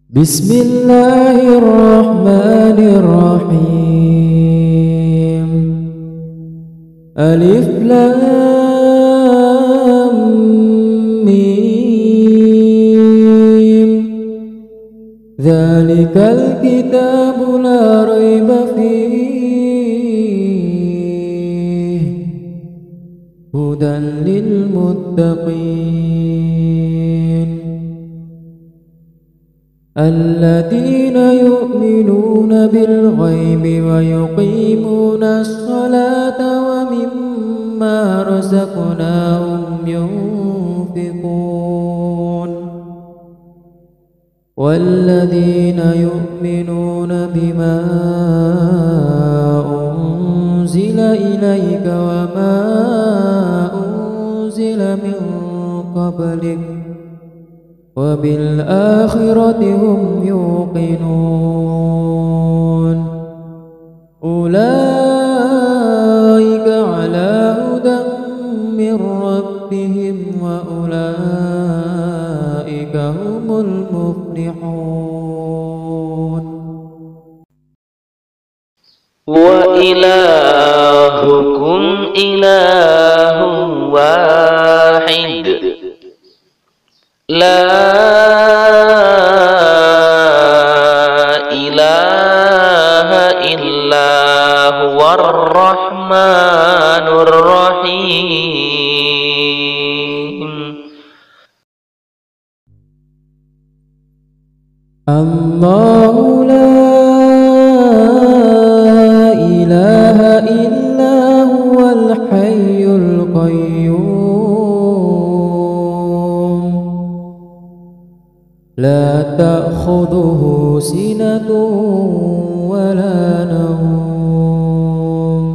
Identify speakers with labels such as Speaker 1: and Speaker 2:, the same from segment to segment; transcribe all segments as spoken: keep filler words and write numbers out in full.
Speaker 1: بسم الله الرحمن الرحيم. ألف لام ميم. ذلك الكتاب لا ريب فيه هدى للمتقين الذين يؤمنون بالغيب ويقيمون الصلاة ومما رزقناهم ينفقون والذين يؤمنون بما أنزل إليك وما أنزل من قبلك وبالآخرة هم يوقنون أولئك على هدى من ربهم وأولئك هم المفلحون.
Speaker 2: وإلهكم إله واحد لا إله إلا هو الرحمن الرحيم.
Speaker 1: الله لا إله إلا هو الحي القيوم لا تأخذه سنة ولا نوم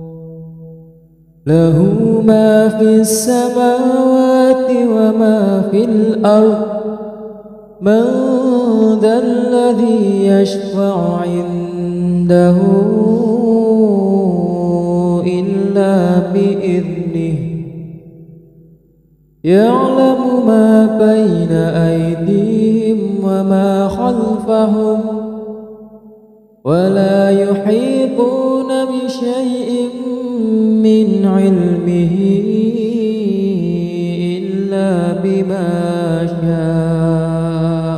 Speaker 1: له ما في السماوات وما في الأرض من ذا الذي يشفع عنده إلا بإذنه يعلم ما بين أيديهم وما خلفهم ولا يحيطون بشيء من علمه إلا بما شاء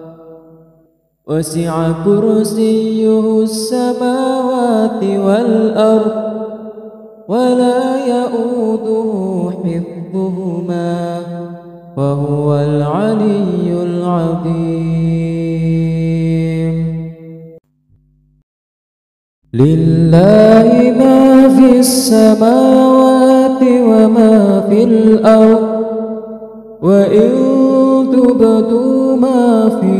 Speaker 1: وسع كرسيه السماوات والأرض ولا يؤوده حفظهما وهو العلي العظيم. لله ما في السماوات وما في الأرض وإن تبدوا ما في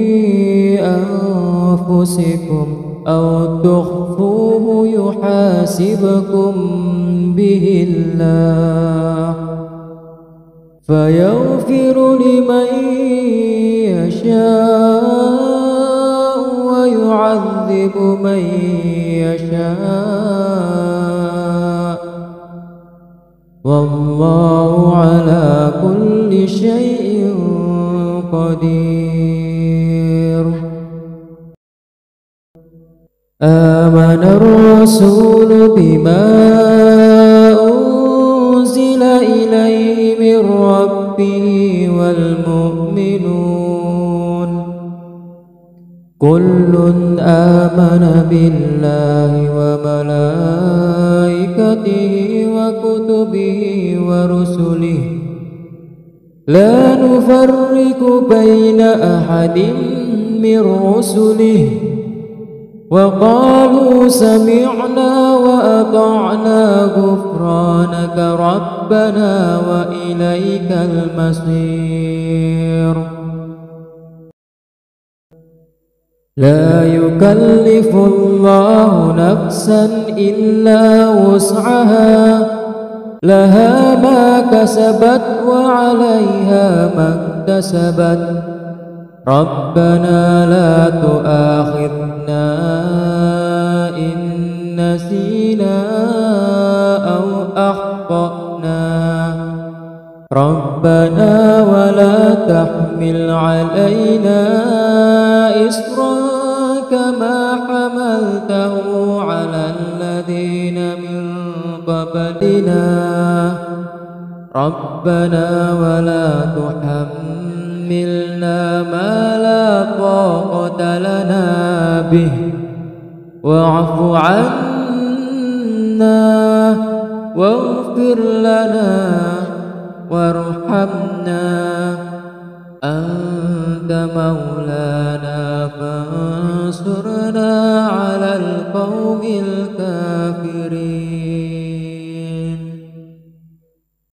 Speaker 1: أنفسكم أو تخفوه يحاسبكم به الله فيغفر لمن يشاء ويعذب من يشاء والله على كل شيء قدير. آمن الرسول بما أنزل إليه من ربه والمؤمنون كل آمن بالله وملائكته وكتبه ورسله لا نفرق بين أحد من رسله وقالوا سمعنا وأطعنا غفرانك ربنا وإليك المصير. لا يكلف الله نفسا إلا وسعها لها ما كسبت وعليها ما اكتسبت ربنا لا تؤاخذنا إن نسينا أو أخطأنا ربنا ولا تحمل علينا إصرا كما حملته على الذين من قبلنا ربنا ولا تحملنا ما لا طاقة لنا به واعف عنا واغفر لنا وارحمنا أنت مولانا فانصرنا على القوم الكافرين.